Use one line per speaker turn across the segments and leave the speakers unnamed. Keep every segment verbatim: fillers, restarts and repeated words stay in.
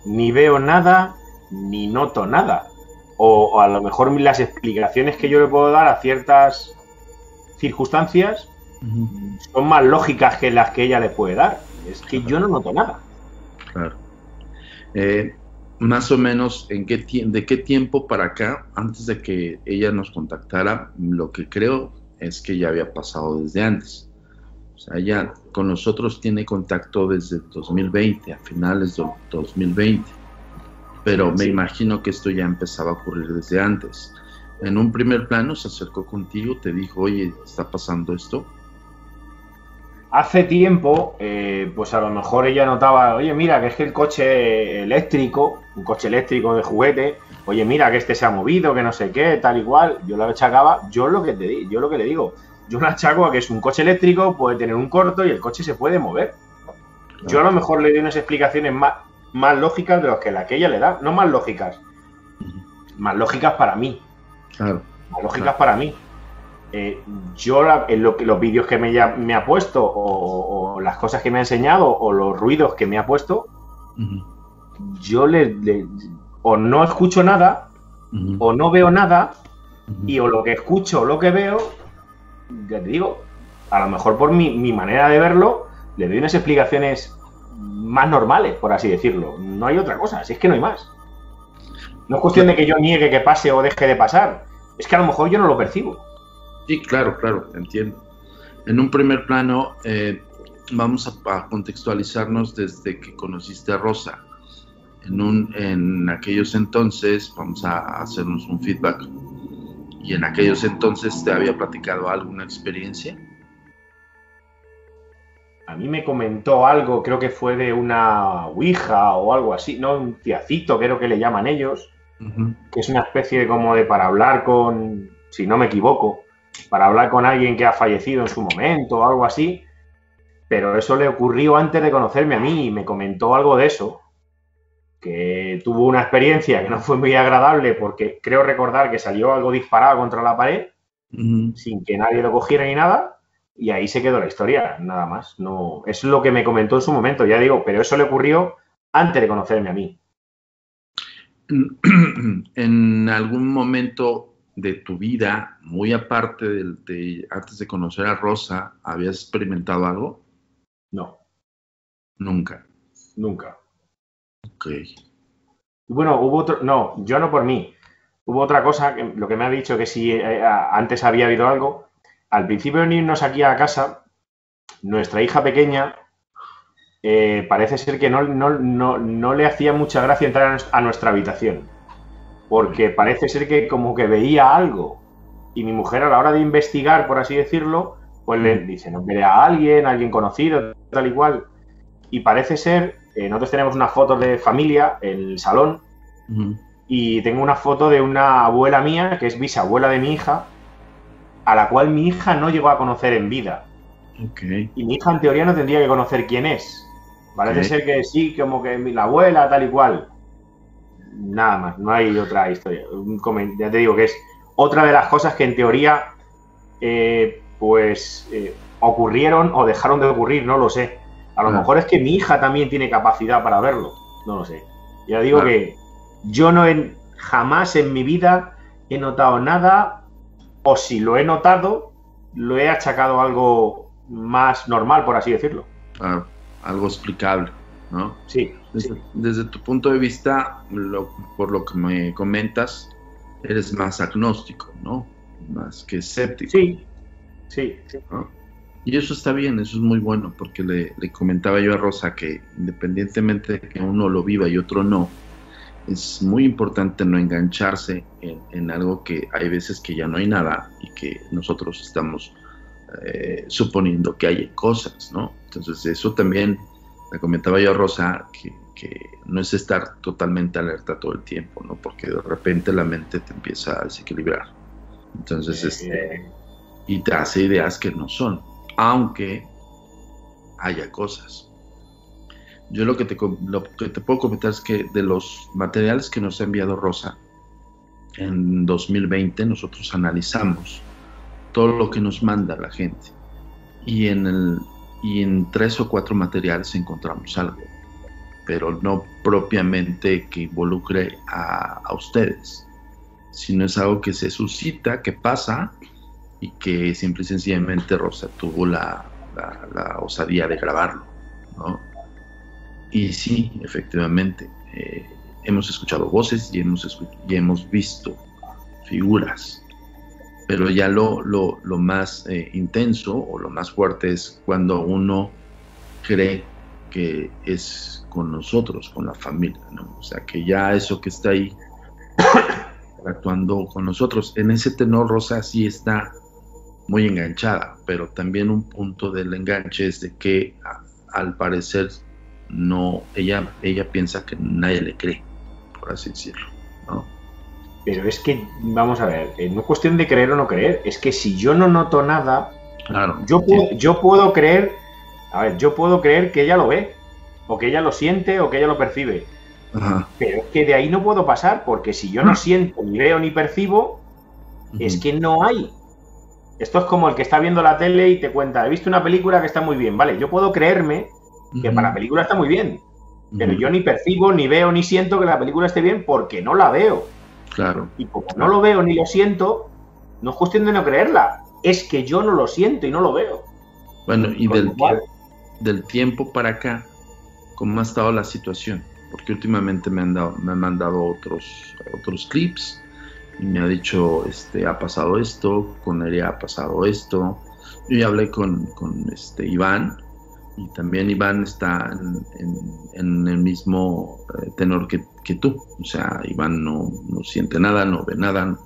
ni veo nada, ni noto nada. O, o a lo mejor las explicaciones que yo le puedo dar a ciertas circunstancias uh-huh. son más lógicas que las que ella le puede dar. Es que claro. yo no noto nada.
Claro. Eh, más o menos, ¿en qué ¿de qué tiempo para acá, antes de que ella nos contactara? Lo que creo es que ya había pasado desde antes. O sea, ella con nosotros tiene contacto desde dos mil veinte, a finales de dos mil veinte. Pero me sí. imagino que esto ya empezaba a ocurrir desde antes. En un primer plano se acercó contigo, te dijo, oye, ¿está pasando esto?
Hace tiempo, eh, pues a lo mejor ella notaba, oye, mira, que es que el coche eléctrico, un coche eléctrico de juguete, oye, mira, que este se ha movido, que no sé qué, tal y cual. Yo lo achacaba, yo lo que te di, yo lo que le digo, yo lo achaco a que es un coche eléctrico, puede tener un corto y el coche se puede mover. Claro. Yo a lo mejor le doy unas explicaciones más, más lógicas de las que la que ella le da, no más lógicas, más lógicas para mí.
Claro.
Más lógicas
claro.
para mí. Eh, yo la, en lo, los vídeos que me, ya, me ha puesto o, o las cosas que me ha enseñado o los ruidos que me ha puesto, uh-huh. yo le, le o no escucho nada uh-huh. o no veo nada uh-huh. y o lo que escucho o lo que veo, ya te digo, a lo mejor por mi, mi manera de verlo le doy unas explicaciones más normales, por así decirlo. No hay otra cosa, si es que no hay más. No es cuestión de que yo niegue que pase o deje de pasar, es que a lo mejor yo no lo percibo.
Sí, claro, claro, entiendo. En un primer plano, eh, vamos a, a contextualizarnos desde que conociste a Rosa. En, un, en aquellos entonces, vamos a hacernos un feedback. ¿Y en aquellos entonces te había platicado alguna experiencia?
A mí me comentó algo, creo que fue de una ouija o algo así, ¿no? Un tiacito, creo que le llaman ellos, uh-huh. que es una especie de como de para hablar con, si no me equivoco, para hablar con alguien que ha fallecido en su momento o algo así, pero eso le ocurrió antes de conocerme a mí y me comentó algo de eso, que tuvo una experiencia que no fue muy agradable porque creo recordar que salió algo disparado contra la pared, uh-huh. sin que nadie lo cogiera ni nada, y ahí se quedó la historia, nada más. No, es lo que me comentó en su momento, ya digo, pero eso le ocurrió antes de conocerme a mí.
En algún momento de tu vida, muy aparte de, de antes de conocer a Rosa, ¿habías experimentado algo?
No.
Nunca.
Nunca.
Ok.
Bueno, hubo otro, no, yo no por mí. Hubo otra cosa, que, lo que me ha dicho que si eh, antes había habido algo. Al principio de venirnos aquí a casa, nuestra hija pequeña eh, parece ser que no, no, no, no le hacía mucha gracia entrar a nuestra habitación. Porque parece ser que como que veía algo. Y mi mujer a la hora de investigar, por así decirlo, pues le dice, no ve a alguien, a alguien conocido, tal y cual. Y parece ser, eh, nosotros tenemos unas fotos de familia en el salón. Uh-huh. Y tengo una foto de una abuela mía, que es bisabuela de mi hija, a la cual mi hija no llegó a conocer en vida.
Okay.
Y mi hija en teoría no tendría que conocer quién es. Parece
Okay.
ser que sí, como que la abuela, tal y cual. Nada más, no hay otra historia. Ya te digo que es otra de las cosas que en teoría eh, pues eh, ocurrieron o dejaron de ocurrir, no lo sé. A lo ah. mejor es que mi hija también tiene capacidad para verlo, no lo sé. Ya digo ah. que yo no he, jamás en mi vida he notado nada, o si lo he notado, lo he achacado a algo más normal, por así decirlo.
Ah, algo explicable, ¿no?
Sí.
Desde,
sí.
desde tu punto de vista, lo, por lo que me comentas, eres más agnóstico, ¿no? Más que escéptico.
Sí, sí, sí.
¿No? Y eso está bien, eso es muy bueno, porque le, le comentaba yo a Rosa que independientemente de que uno lo viva y otro no, es muy importante no engancharse en, en algo que hay veces que ya no hay nada y que nosotros estamos eh, suponiendo que hay cosas, ¿no? Entonces eso también le comentaba yo a Rosa que, que no es estar totalmente alerta todo el tiempo, ¿no? Porque de repente la mente te empieza a desequilibrar. Entonces, eh, este, y te hace ideas que no son, aunque haya cosas. Yo lo que, te, lo que te puedo comentar es que de los materiales que nos ha enviado Rosa, en dos mil veinte nosotros analizamos todo lo que nos manda la gente y en, el, y en tres o cuatro materiales encontramos algo. pero no propiamente que involucre a, a ustedes, sino es algo que se suscita, que pasa, y que simple y sencillamente Rosa tuvo la, la, la osadía de grabarlo, ¿no? Y sí, efectivamente, eh, hemos escuchado voces y hemos, escu- y hemos visto figuras, pero ya lo, lo, lo más eh, intenso o lo más fuerte es cuando uno cree que es con nosotros, con la familia, ¿no? O sea, que ya eso que está ahí actuando con nosotros. En ese tenor, Rosa sí está muy enganchada, pero también un punto del enganche es de que a, al parecer no, ella, ella piensa que nadie le cree, por así decirlo, ¿no?
Pero es que, vamos a ver, no es cuestión de creer o no creer, es que si yo no noto nada,
claro,
yo, puedo, yo puedo creer, a ver, yo puedo creer que ella lo ve, o que ella lo siente, o que ella lo percibe. Ajá. Pero es que de ahí no puedo pasar, porque si yo no siento, ni veo, ni percibo, uh-huh. es que no hay. Esto es como el que está viendo la tele y te cuenta, he visto una película que está muy bien, vale, yo puedo creerme que uh-huh. para la película está muy bien, uh-huh. pero yo ni percibo, ni veo, ni siento que la película esté bien porque no la veo.
Claro.
Y como
claro.
no lo veo ni lo siento, no es cuestión de no creerla, es que yo no lo siento y no lo veo.
Bueno, y del, tie- del tiempo para acá, ¿cómo ha estado la situación? Porque últimamente me han dado, me han mandado otros, otros clips y me ha dicho, este, ha pasado esto, con Nerea ha pasado esto. Yo ya hablé con, con este, Iván, y también Iván está en, en, en el mismo eh, tenor que, que tú. O sea, Iván no, no siente nada, no ve nada.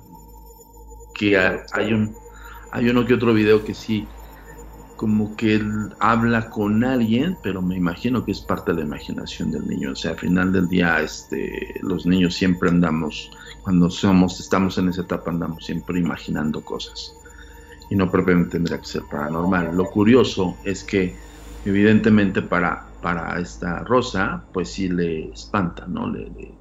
Que hay, hay, un, hay uno que otro video que sí, como que él habla con alguien, pero me imagino que es parte de la imaginación del niño. O sea, al final del día, este, los niños siempre andamos, cuando somos, estamos en esa etapa, andamos siempre imaginando cosas. Y no propiamente tendría que ser paranormal. Lo curioso es que, evidentemente, para, para esta Rosa, pues sí le espanta, ¿no? Le, le,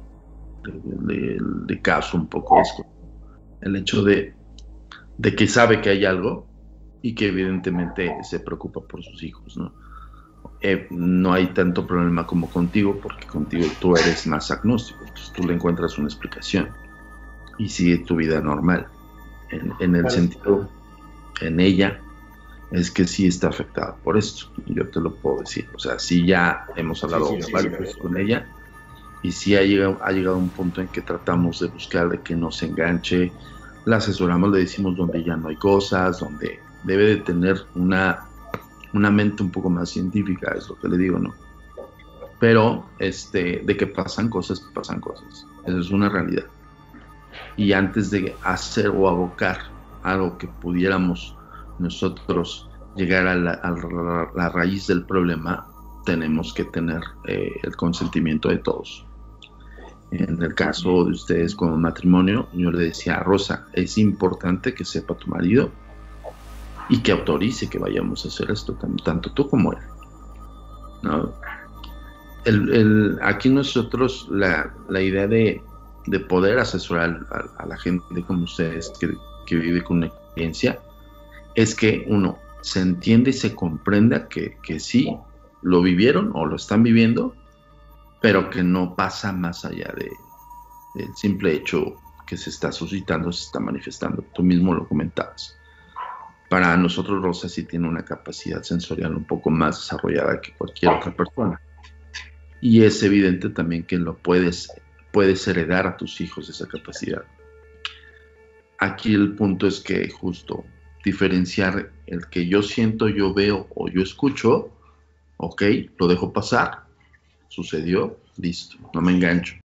le, le, le causa un poco esto. El hecho de, de que sabe que hay algo, y que evidentemente se preocupa por sus hijos, ¿no? Eh, no hay tanto problema como contigo, porque contigo tú eres más agnóstico, entonces tú le encuentras una explicación y sigue tu vida normal. En, en el sentido, en ella, es que sí está afectada por esto, yo te lo puedo decir. O sea, sí ya hemos hablado sí, sí, varias veces sí, sí, con ella, y sí ha llegado, ha llegado un punto en que tratamos de buscar de que no se enganche, la asesoramos, le decimos donde ya no hay cosas, donde debe de tener una, una mente un poco más científica, es lo que le digo, ¿no? Pero este, de que pasan cosas, pasan cosas. Eso es una realidad. Y antes de hacer o abocar algo que pudiéramos nosotros llegar a la, a la, la raíz del problema, tenemos que tener eh, el consentimiento de todos. En el caso de ustedes con un matrimonio, yo le decía a Rosa, es importante que sepa tu marido y que autorice que vayamos a hacer esto, tanto tú como él, ¿no? El, el, aquí nosotros, la, la idea de, de poder asesorar a, a la gente como ustedes que, que vive con una experiencia, es que uno se entiende y se comprenda que, que sí, lo vivieron o lo están viviendo, pero que no pasa más allá de, del simple hecho que se está suscitando, se está manifestando. Tú mismo lo comentabas. Para nosotros, Rosa sí tiene una capacidad sensorial un poco más desarrollada que cualquier otra persona. Y es evidente también que lo puedes, puedes heredar a tus hijos esa capacidad. Aquí el punto es que justo diferenciar el que yo siento, yo veo o yo escucho, ok, lo dejo pasar, sucedió, listo, no me engancho.